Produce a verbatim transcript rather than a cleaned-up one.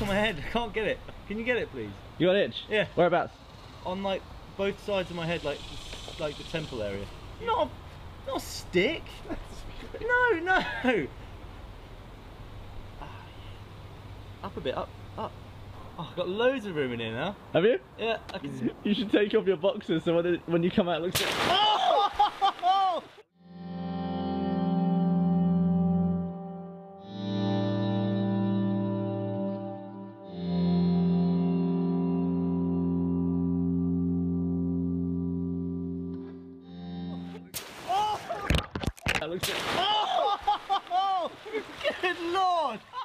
itch on my head. I can't get it. Can you get it, please? You got an itch? Yeah. Whereabouts? On like both sides of my head, like like the temple area. Not a, not a stick. No, no. Up a bit, up, up. Oh, I've got loads of room in here now. Have you? Yeah, I can. You should take off your boxers so when, it, when you come out it looks like... Oh! That looks like... Oh! Good lord!